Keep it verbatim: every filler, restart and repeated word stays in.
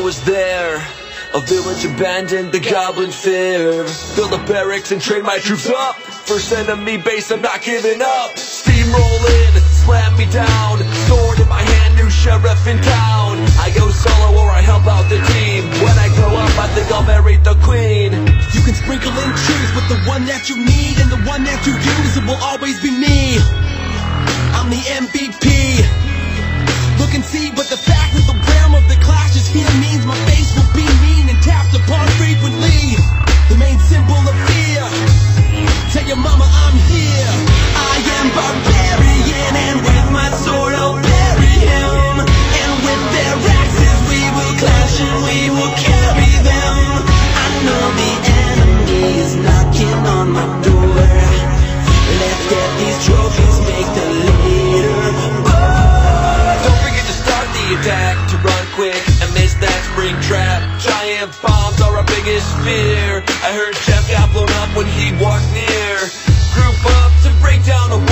was there, a village abandoned, the goblin fear. Build the barracks and train my troops up. First enemy base, I'm not giving up. Steamrolling, slam me down. Sword in my hand, new sheriff in town. I go solo or I help out the team. When I grow up, I think I'll marry the queen. You can sprinkle in truth, but the one that you need and the one that you use, it will always be me. I'm the M V P. Look and see, but the fact that the realm of the clash is here means my face will be mean and tapped upon frequently. The main symbol of fear. Tell your mama I'm here. I am barbarian, and with my sword I'll bury him. And with their axes we will clash and we will carry them. I know the enemy is knocking on my door. Let's get these trophies, make the leader bold. Don't forget to start the attack, to run quick and miss that spring trap. Giant bombs are our biggest fear. I heard Jeff got blown up when he walked near. Group up to break down a